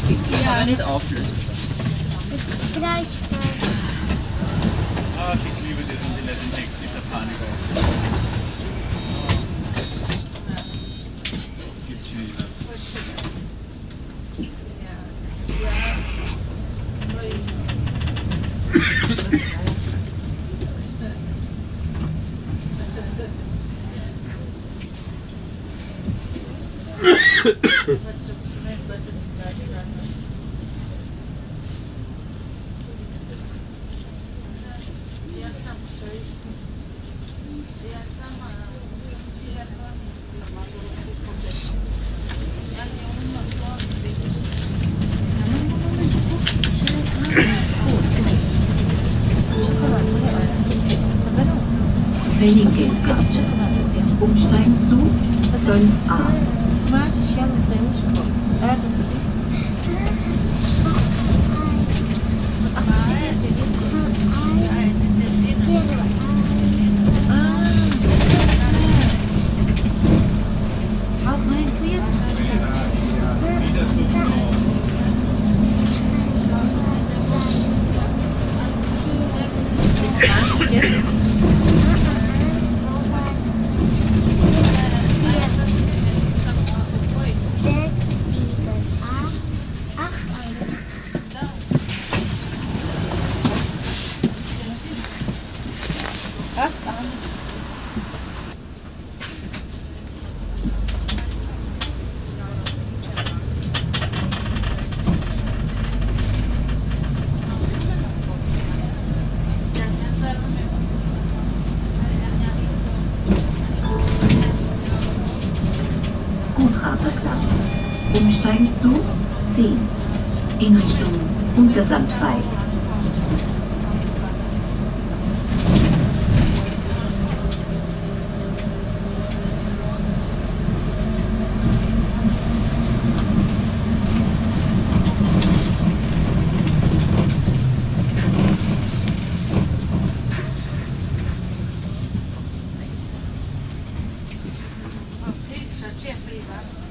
Aber nicht auflösen. Ist gleich. Ach, ich liebe das und die letzten Text dieser Panik auf. Es gibt Schönes. Reningelstraße. Umsteigen zu 12a. Wieder so genau. Gutraterplatz. Umsteigen zu 10. In Richtung Untersandfrei. C'è prima.